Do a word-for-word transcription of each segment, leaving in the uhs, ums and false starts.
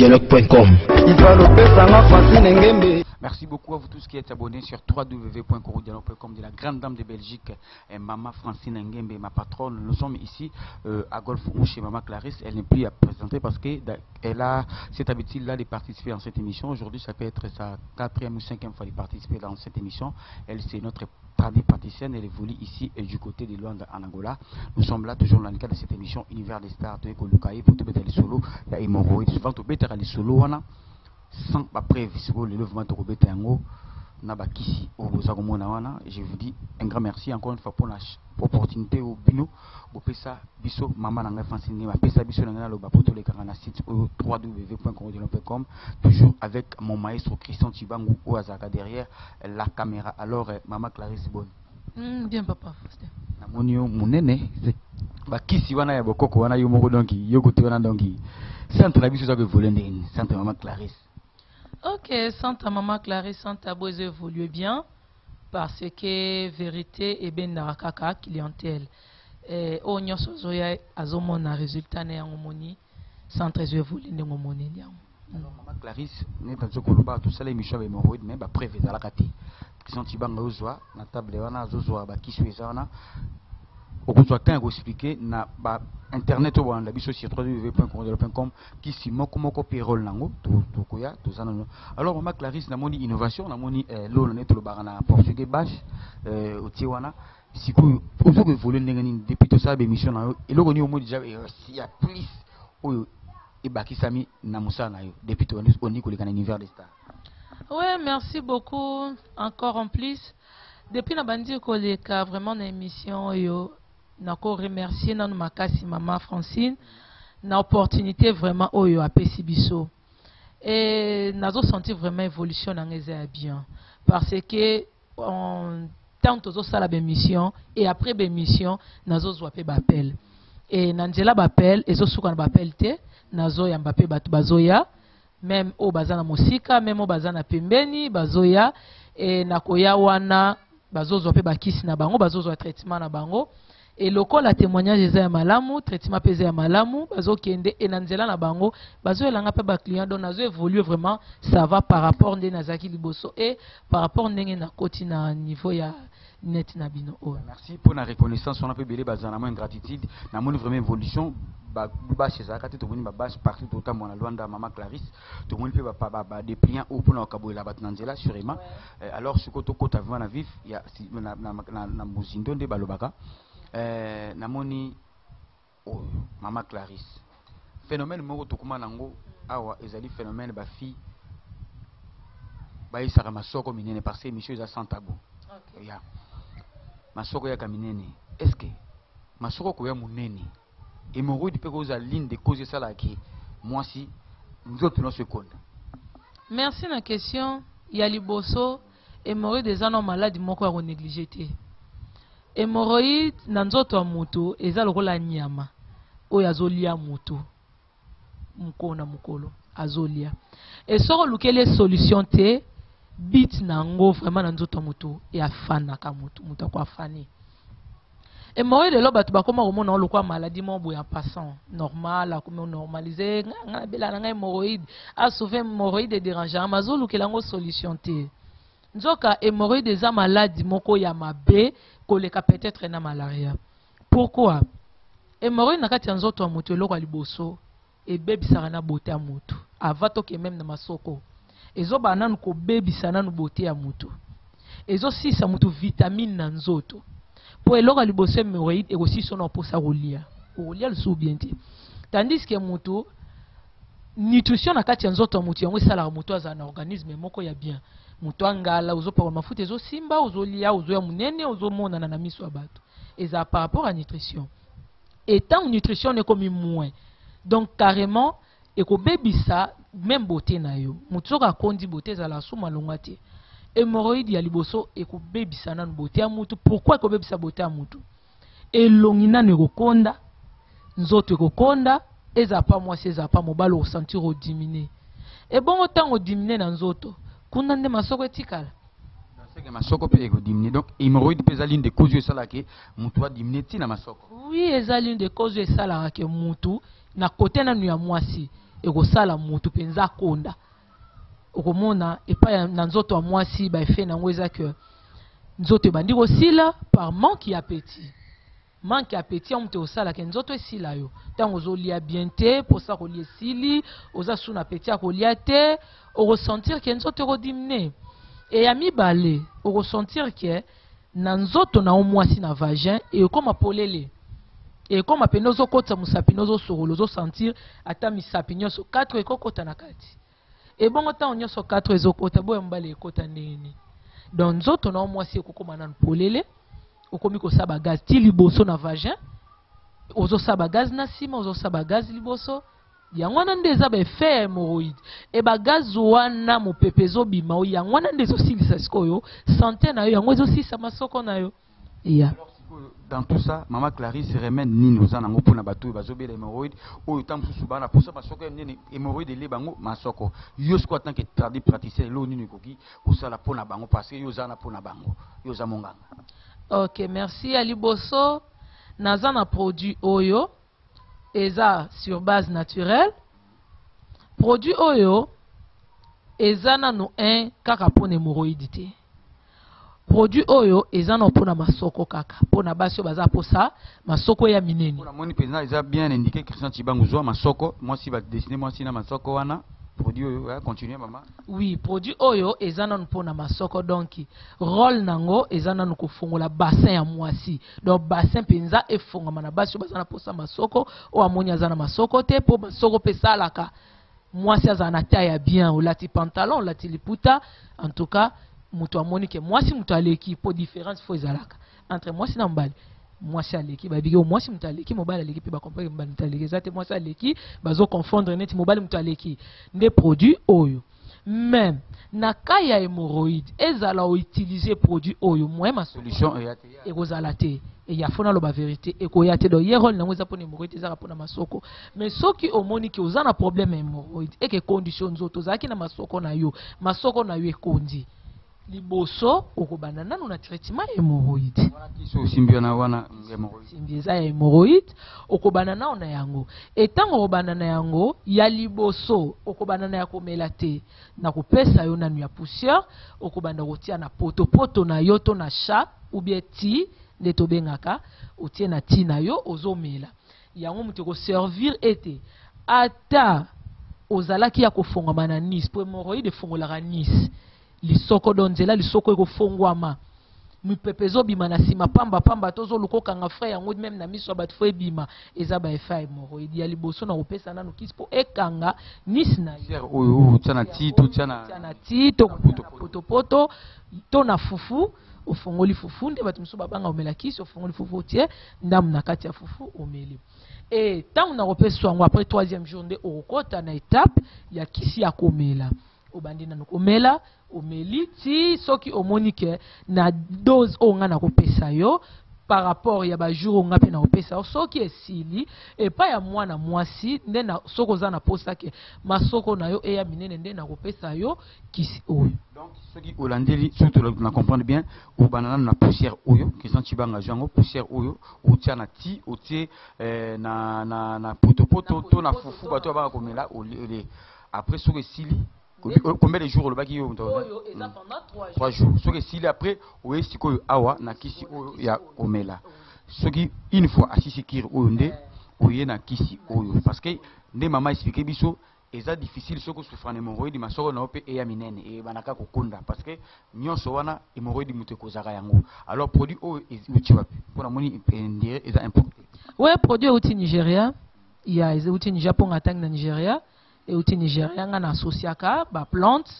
dialogue point com. Merci beaucoup à vous tous qui êtes abonnés sur w w w point coro dialogue point com de la grande dame de Belgique, et Maman Francine Ngembe, ma patronne. Nous sommes ici euh, à Golf où chez Maman Clarisse. Elle n'est plus à présenter parce qu'elle a cette habitude-là de participer dans cette émission. Aujourd'hui, ça peut être sa quatrième ou cinquième fois de participer dans cette émission. Elle, c'est notre tradie praticienne. Elle évolue ici et du côté de Luanda en Angola. Nous sommes là toujours dans le cadre de cette émission Univers des Stars. Tu es pour te mettre les solos. Il y a hémorroïdes. Souvent, tu peux mettre les solos. Sans après le lèvement de Robert Tango, je vous dis un grand merci encore une fois pour l'opportunité au Bino, pour ça, Bisso, Maman Nanga Francine, ma Pessa Bisso Nanga, le Bapoto, les Carana site au w w w point coro dialogue point com, toujours avec mon maestro Christian Tibangu au Azaka derrière la caméra. Alors, Maman Clarisse, bonne. Mm, bien, papa. Namonio, mon aîné, Bakisi wana ya bokoko wana yo moko donki, yo kote wana donki. Centre la Bisso, ça que voler ndeni, Centre Maman Clarisse. Ok, Santa Maman Clarisse, Santa Boise évolue bien parce que vérité et ben narakaka clientèle. Et on y a sozoya azomon na résultat ne ngomoni centre évolue ne ngomoni ndiam. Alors Maman Clarisse n'est pas zo koloba tout ça les missions avec hémorroïdes mais ba prévu za la kati. Christian Tibanga ozwa na table wana zozwa ba kisweza wana. Okozwa temps expliquer na ba internet au wanda biso sur w w w point coro dialogue point com qui si moko moko payroll nango to to koya to zanano. Alors Maman Clarisse na moni innovation na moni lo na neto lo barana portugais bash euh otiwana siku ozo que voler ndengani depuis to ça émission na yo eloko ni au modi déjà il y a plus oyo e bakisami na musana yo depuis to oni ko le kana univers des stars. Ouais, merci beaucoup encore en plus depuis na bandi ko le ka vraiment na émission yo. Nako remercier nan makasi Maman Francine na opportunité vraiment oyo apesi biso et nazo sentir vraiment évolution na ngeza bien parce que on tant tozo sala ba mission et après ba mission nazo zwa pe ba appel et nanjela ba appel ezo suka na ba appel te nazo ya mbape batu bazoya même o bazana musika même o bazana pembeni bazoya et nakoya wana bazo zwa pe ba kisi na bango bazo zwa traitement na bango. Et le col a témoignage ya malamu, traitement pesé ya malamu, bazo kende et nanzela na bango, bazo elanga pe ba client donc nazo évoluer vraiment, ça va par rapport ndé nazaki liboso et par rapport ndenge na koti na niveau ya net na bino. Merci pour la reconnaissance, on a fait belé bazana moins gratitude, na mon vraiment évolution, ba ba chez Zaka to boni ba base partout autant mon Luanda Maman Clarisse, to mon pe ba ba ba dépliant au pour na kabo la batnanzela sûrement. Alors ce côté côté avant na vif, il y a na na na muzindo ndé balobaka. Euh, namoni oh, Maman Clarisse phénomène moko tokuma nango awa ezali phénomène ba fille ba isaka masoko minene parce que monsieur eza sans tabou. Okay. Ya masoko ya kaminene est-ce que masoko ko ya munene hémorroïde pe ko za ligne de cause ça là qui moi si nous autres non se connaît. Merci na question ya liboso hémorroïde des anos malade moko ya négligé te. Hémorroïde na nzoto ya moto eza lokola nyama oyo azolia moto mukona mukolo azolia et soko lukele solution te bit nango vraiment na nzoto ya moto ya fana ka moto moto kwa fani. Hémorroïde lo batu bakoma komona lokwa maladie mo boya passant normal a comme normaliser ngana bela na hémorroïde a sauver hémorroïde dérangeant mazo lukela ngo solution te. Nzoka hémorroïde eza maladie moko ya mabe koleka peut-être na malaria. Pourquoi? Hémorroïde na kati ya nzoto ya moto eloko liboso ebebisaka na bote ya moto avato ke même na masoko ezoba nanu ko bebisa nanu bote ya moto ezosisa moto vitamine na nzoto po eloko liboso hémorroïde ekosisa na posa kolia kolia lusu bien te tandis que moto nutrition na kati ya nzoto ya moto yango esalaka moto aza na organisme moko ya bien. Moto angala ozopa mafuta ezo simba ozolia ozoya munene ozomona na miso ya bato eza par rapport à nutrition et tant nutrition est comme moins donc carrément eko bebisa même beauté na yo moto ka kondi beauté za la suma longate hémorroïde ya liboso eko bebisa na beauté ya moto. Pourquoi eko bebisa beauté ya moto elongina ne kokonda nzoto eko konda eza pas moi c'est pas mobile au sentir au diminuer et bon autant au diminuer na nzoto kuna nde masoko etikala c'est que masoko pe eko diminuer donc hémorroïde pe zaline de cause ça là que mutu a diminuer ti na masoko. Oui, eza l'une des causes ça là que mutu na côté na nu ya mwasi ekosala mutu penza konda okomona epa na nzoto ya mwasi ba effet nango eza que nzoto ebandi kosila par manque d'appétit. Manque d'appétit on te osala ke nzoto esila yo tango ozolia bien te posa kolia esili oza sous appétit kolia te o ressentir ke nzoto ekodimine et ya mibale o ressentir ke na nzoto na omwasi na vagin et comme polele et comme apenozo kota musapi nozo sokolo zo sentir ata misapi nyonso quatre ekokota na kati et bongo ta nyonso quatre ezokota boya mbale ekota ndeni donc nzoto na omwasi ekokoma na polele okomi kosaba gaz ti liboso na vagin ozo saba gaz na sima ozo saba gaz liboso yango wana nde eza ba effet hémorroïde e ba gaz wana mopepe ezobima o yango wana nde ezosilisa sikoyo santé na yo yango ezosilisa masoko na yo ya dans tout ça maman Clarisse remède nini oza nango mpona bato oyo bazobela hémorroïde oyo ntango mosusu bana posa masoko nini hémorroïde ele bango masoko yo siko tant que tardi praticien elo nini ekoki kosala mpona bango parce que yo oza na mpona bango yo oza monganga. Ok, merci à Liboso. Naza na produit Oyo. Eza sur base naturelle. Produit Oyo. Eza na no un kaka pona hémorroïde. Produit Oyo. Eza na pona masoko kaka. Pona basio baza posa. Masoko ya mineni. Pona moni pena eza bien indiqué Christian Chibangu zo masoko. Moi si va dessiner moi si na masoko wana. Produit Oyo, ouais, continuez maman. Oui, produit Oyo, ezana mpona masoko donc rôle nango ezana nuko fongola bassin ya mwasi. Donc bassin penza e fonga mana basi bazana posa masoko o amoni azana masoko te po masoko pesa laka. Mwasi azana taille bien ou lati pantalon, lati liputa. En tout cas, muto amoni ke mwasi muto aleki po différence fo ezalaka entre mwasi na mbali. Mwasi aleki ba bigi o mwasi muto aleki mobile aleki pe ba comprendre mbali muto aleki zate mwasi aleki bazo confondre net mobile muto aleki nde produit Oyo. Même na kaya hémorroïde ezala o utiliser produit Oyo moi ma solution et kozala te et ya fona lo ba vérité et ko ya te do yerol nango za pona hémorroïde ezala pona masoko mais soki omoni ki ozana problème hémorroïde et que condition nzoto zaki na masoko na yo masoko na yo ekondi liboso okobana nanu na traitement hémorroïde wana kiso simbio na wana hémorroïde simbieza ya hémorroïde okobana na ona yango etango okobana na yango ya liboso okobana na ya komela te na kopesa yo nanu ya poussière okobanda kotia na poto poto na yo to na chat ou bien ti nde tobengaka otie na ti na yo ozomela yango mutu ko servir ete ata ozalaki ya kofongama na Nice po hémorroïde fongolaka Nice lisoko donzela lisoko eko fongwama mipepezo bima na sima pamba pamba tozo lukoka nga frère yango même na miso bat fo bima eza ba efa hémorroïde ya liboso na kopesa nanu kispo ekanga Nice na yo oyo tsana ti to tsana tsana ti to poto poto to na fufu ofongoli fufu nde batu miso babanga omela kisi ofongoli fufu tie ndam na kati ya fufu omeli et tant na kopesa yango après troisième jour nde okota na étape ya kisi ya komela obandi na komela omeli ti soki omonike na dose onga na kopesa yo par rapport ya ba jour onga pe na kopesa yo soki esili et pas ya mwana mwasi nde na soko za na posa ke masoko na yo e ya minene nde na kopesa yo kisi oyo donc soki olandeli surtout na comprendre bien ou banana na poussière oyo Christian Chibanga jango poussière oyo ou tia na ti ou tie eh, na na na poto poto to na fufu bato ba komela ole après soki esili combien de jours le baki yo trois jours ce que s'il après oui si ko awa na kisi oyo ya omela ce qui une fois asisi kir oyo nde oye na kisi oyo parce que nde mama expliquer biso eza difficile soko souffrant hémorroïde masoko na ope e ya minene e banaka kokonda parce que nyonso wana hémorroïde muté kozaka yango alors produit oyo uti wapi pona moni ndire eza importé ouais produit uti Nigeria il y a eza uti Japon atang na Nigeria et uti Nigeria nga na associaka ba plante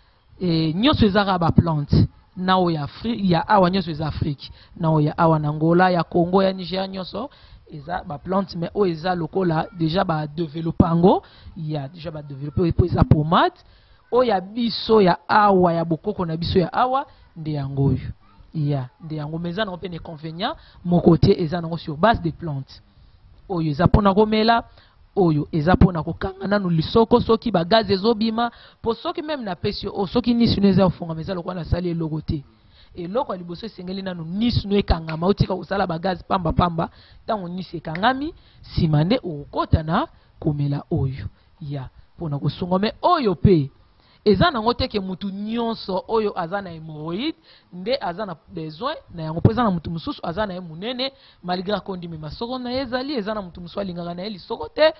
et nyonso ezaka ba plante na o ya Afrique ya awa nyonso eza Afrique na o ya awa na Angola ya Congo ya Nigeria nyonso eza ba plante mais o eza lokola déjà ba développer ngo ya déjà ba développer po eza pomade o ya biso ya awa ya bokoko na biso ya awa nde yango yo ya nde yango meza na open inconvénient mon côté eza nango sur base des plantes oyo eza pona komela oyo eza pona kokanga nanu lisoko soki ba gaz ezobima po soki même na pesio o soki Nice neza ofunga meza lokwa na sali eloko te eloko liboso esengeli nanu Nice no ekangama otika kosala ba gaz pamba pamba tango Nice ekangami simande okota na komela oyo ya pona kosunga mais oyo pe eza nango te ke mutu nyonso oyo aza na hémorroïde nde aza na besoin na yango mpo eza na mutu mosusu aza na ye munene malgré akondimema soko na ye ezali eza na mutu mosusu alingaka na ye lisoko te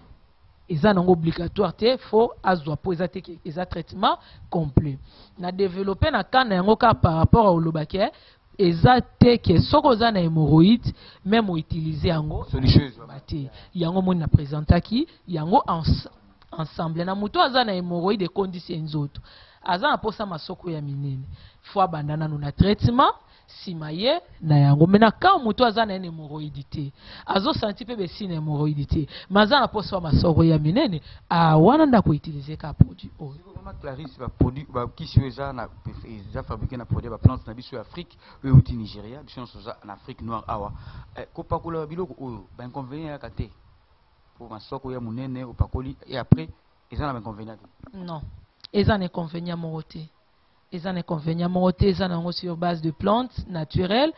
eza nango obligatoire te fo azwa mpo eza te ke eza traitement complet na développer na kana yango ka par rapport a olobaki eza te ke soko oza na hémorroïde même outiliser yango te yango moni na présentaki yango ensemble ensemble na mutu aza na hémorroïde ekondisi nzoto aza na posa masoko ya minene fo abanda nanu na traitement sima ye na yango mena ka mutu aza na hémorroïde te azo senti pe besi na hémorroïde te maza na posa masoko ya minene a wana ndako utiliser ka produit oyo mama Clarisse ba produit ba kisi eza na eza fabriqué na produit ba plante na biso ya Afrique oyo uti Nigeria biso soza na Afrique noire awa ko pakola biloko oyo ba inconvénient ya kate pour masoko ya munene au pakoli et après ils ont un inconvénient. Non, ils ont un inconvénient moroté. Ils ont un inconvénient moroté, ils ont sur base de plantes naturelles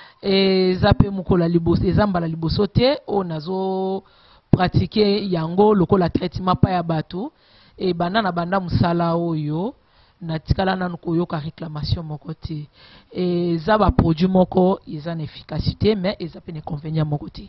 et zape mukola libos, ils ont bala libosote on azo pratiquer yango lokola traitement pa ya bato et banana banda musala oyo na tikala nanu koyoka réclamation mokoté et zaba produit moko ils ont efficacité mais ils ont un inconvénient moroté.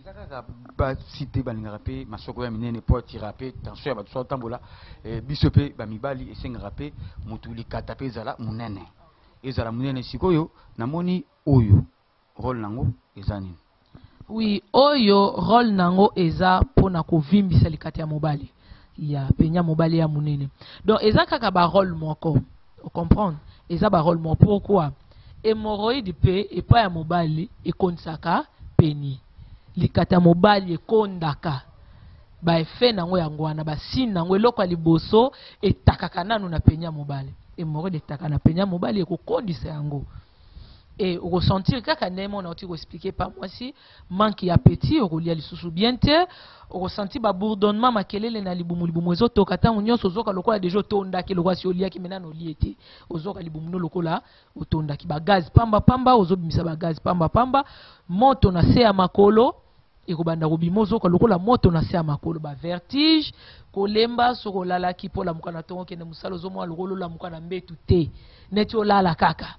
Ba cité balinga rapé masoko ya minene po tirapé tension ya bato so tambola biso pe ba mibali esenga rapé mutu likata pe zala munene ezala munene sikoyo namoni oyo rôle nango ezani. Oui, oyo rôle nango eza pona kovimbisa likata ya mobali ya penya mobali ya munene donc eza kaka ba rôle moko on comprendre eza ba rôle moko pourquoi hémorroïde pe et pas ya mobali e konsaka peni likata mobali ekondaka ba efe nango yango wana ba sine nango eloko liboso etakaka nanu na penya mobali hémorroïde etaka na penya mobali ekokondisa yango et ressentir kaka ndemo na oti ko expliquer par moi si manque ya appétit okolia lisusu bien te ressentir ba bourdonnement makelele na libumu libumu ezotoka tango nyonso ozoka lokola déjà otondaki lokola si oliaki mena no liete ozoka libumu no lokola otondaki ba gaz pamba pamba ozobimisa ba gaz pamba pamba moto na se ya makolo ekobanda kobima ozoka lokola moto na se ya makolo ba vertige kolemba soko lalaki po la mukana tongo kende musalo zomo lokolo la mukana mbetu te neti olala kaka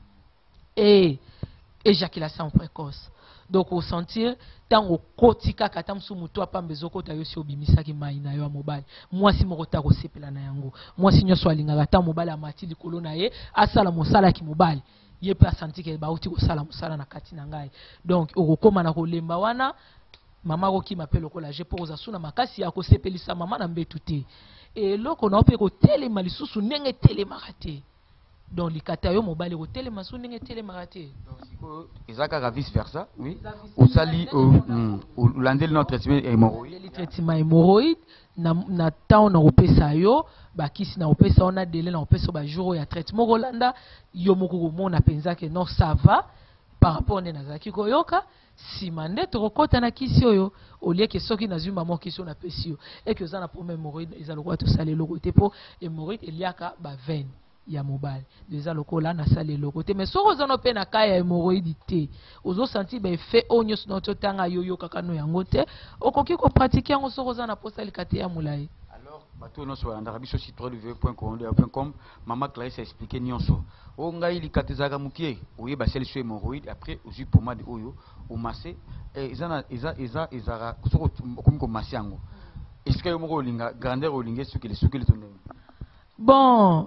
et éjaculation précoce donc au sentir tango kotika kata msu mutu apambe zokota yo si obimisaki mai na yo mobali mwasi moko ta ko sepela na yango mwasi nyoso alingaka ta mobali amati likolo na ye asala mosala ki mobali ye pe asanti ke bauti ko sala mosala na kati na ngai donc okokoma na kolemba wana mama ko ki mapelo ko la je poza suna makasi ya ko sepelisa mama na mbetu te et loko na ope ko telema lisusu ndenge telema kate donc likata yo mobali ko telema su ndenge telema kate donc siko ezaka vice versa oui osali o landel notre traitement hémorroïde le traitement hémorroïde na na temps na opesa yo bakisi na opesa on a délai na opesa ba jour ya traitement rolanda yo moko ko mona penza ke non ça va par rapport na zaki koyoka si mande tokota na kisi oyo olie ke soki na zuma mo kisi na pesio et que ça na problème hémorroïde ezalo ko to sale loko te po hémorroïde eliaka ba veine ya mobile déjà lokola na sale loko te mais soko zano pe na kaya hémorroïde te ozo senti ba effet onyo sino to tanga yoyo kaka no yango te okoki ko pratiquer yango soko zana posa likate ya mulai. Alors bato no so andaka biso site w w w point conde point com mama Clarisse a expliqué nyonso o ngai likate zaka mukie oye ba sel sur hémorroïde après ozu pomade oyo o massé ezana eza eza ezara soko komi ko massé yango est-ce que yo moko linga grandeur o linga suki le suki le tonne bon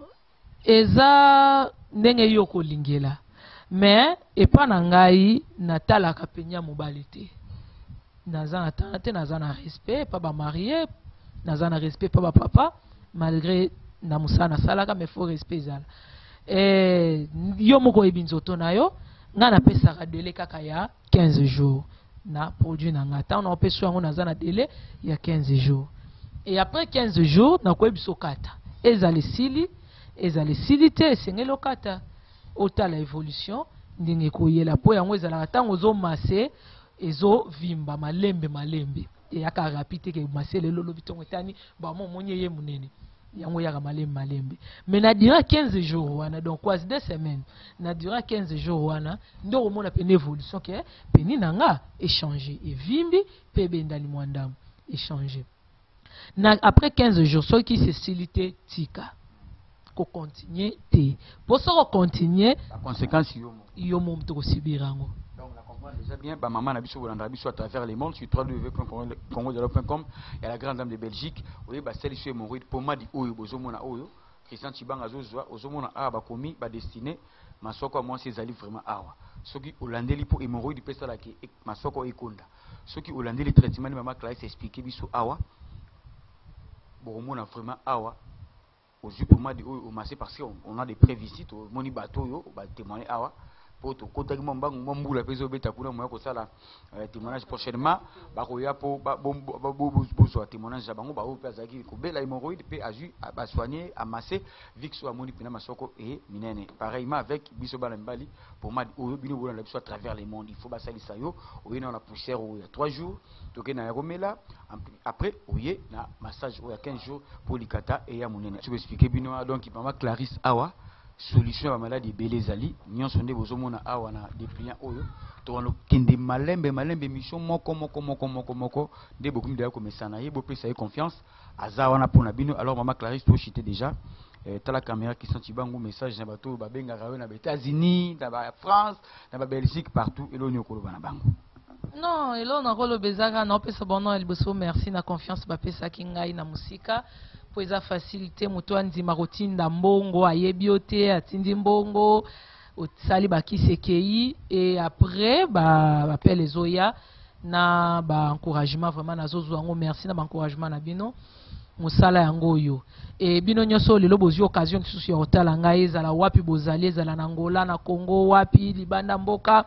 eza ndenge yo kolingela mais epa na ngai natalaka penya mobali te naza na tana te naza na respect pa ba marié naza na respect pa ba papa malgré na musana salaka mais faut respect zala eh yo moko ebinzoto na yo nga na pesaka délai kaka ya quinze jours na produit na nga ta on opesa yango naza na délai ya quinze jours et après quinze jours na ko ebiso kata ezali sili ezali sili te esengeli okata otala évolution ndenge koyela po yango ezalaka ntango ozomase ezovimba malembe malembe eyaka rapide ke mase lelo lobi ntongo etani bamo monye ye munene yango yaka malembe malembe mais na dira quinze jours wana donc quasi deux semaines na dira quinze jours wana nde okomona pene évolution ke peni na nga échanger evimbi pe bendali mwandamu échanger na après quinze jours ceux qui se silité tika ko continuer te pour ça ko continuer la conséquence yo yo mom to sibirango. Donc la comprendre déjà bien ba maman na biso bolanda biso à travers les mondes sur w w w point congo dialogue point com et la grande dame de Belgique oui ba celle sur hémorroïde pour ma di oyo bozomona oyo Christian Tshibanga azozwa ozomona a ba komi ba destiné masoko moi c'est ali vraiment awa soki olandeli pour hémorroïde pesa la ki masoko ekonda soki olandeli traitement ni maman Clarisse expliquer biso awa bon mona vraiment awa aux yeux pour moi au massé parce qu'on a des prévisites au moni bateau yo ba témoigner awa pour to kota ki mamba ngombu la peso beta kuna moya ko sala témoignage prochainement ba ko ya po ba bo bo so témoignage za bango ba o pesa ki ko bela hémorroïde pe aju ba soigner amasser vixo amoni pina masoko et minene pareillement avec biso bala mbali pour moi au bino bola la biso à travers les mondes il faut ba salisa yo o yena la poussière il y a trois jours to ke na romela après oye na massage il y a quinze jours pour likata et ya monene je vais expliquer bino donc maman Clarisse awa solution à maladie belezali nyonso nde bozomona awa na dépliant oyo to wana kende malembe malembe mission moko moko moko moko moko nde bokum de ko mesana ye bo pesa ye confiance aza wana pona bino. Alors maman Clarisse to chité déjà euh, ta la caméra qui senti bango message na bato ba benga rawe na États-Unis na ba France na ba Belgique partout et l'on yokolo bana bango. Non, et là on a rolo bezaka na opesa bono elboso merci na confiance ba pesa kingai na musika pour eza facilité moto andima kotinda mbongo ayebi ote atindi mbongo otsali bakisekei et après ba appel les oya na ba encouragement vraiment na zozo ngo merci na ba encouragement na bino musala yango yo et bino nyoso lelo bozi occasion kisusu ya otala ngai ezala wapi bozali ezala na Angola na Congo wapi libanda mboka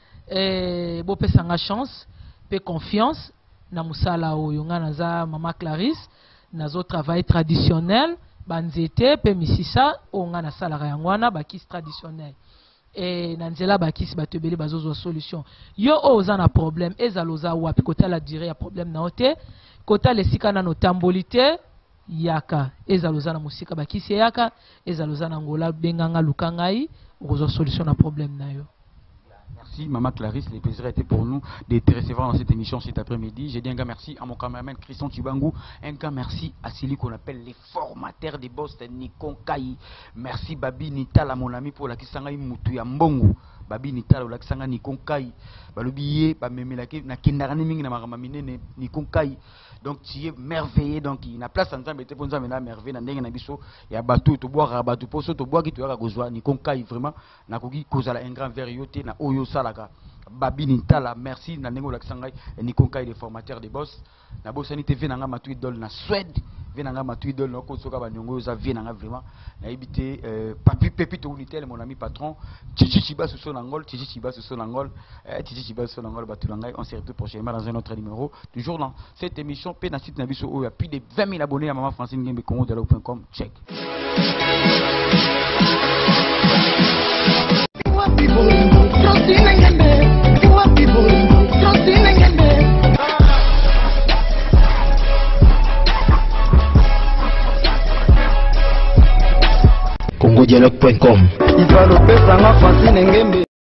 eh bo pesa nga chance pe confiance na musala oyo nga naza maman Clarisse nazo travail traditionnel banzete pe misisa onga na sala yangwana bakisi traditionnel et nanzela bakisi batebele bazozo solution yo oza na problème ezaloza wapi kota la durée ya problème na ote kota lesika na notambolité yaka ezaloza na musika bakisi yaka ezaloza na Angola benganga lukangai ozo solution na problème na yo. Merci maman Clarisse, le plaisir était pour nous de te recevoir dans cette émission cet après-midi. J'ai dit un grand merci à mon cameraman Christian Tshibanga, un grand merci à celui qu'on appelle les formateurs des boss Nikon Kai. Merci Babi Nitala mon ami pour la kisanga mutu ya mbongo. Babi Nitala la kisanga Nikon Kai. Balobiye ba memelaki na kindarani mingi na marama minene Nikon Kai. Donc tu es merveilleux, donc il a place en train de te poser maintenant merveille na ndenge na biso ya bateau to boire bateau poso to boire qui to ya kozwa Nikon Kai vraiment na koki kozala un grand verre yote na oyo salaka Babi Nitala merci na ndenge la kisanga Nikon Kai les formateurs des boss na bosani T V nanga matu idole na Suède venanga matu idole na kosoka ba nyongo za venanga vraiment na ibité euh, papi pepito unitel mon ami patron Chichi Chiba sous son angol Chichi Chiba sous son angol Chichi Chiba sous son angol batulangai on se retrouve prochainement dans un autre numéro toujours dans cette émission pe na site na biso oyo plus de vingt mille abonnés à maman Francine Ngembe congo dialogue point com check. congo dialogue point com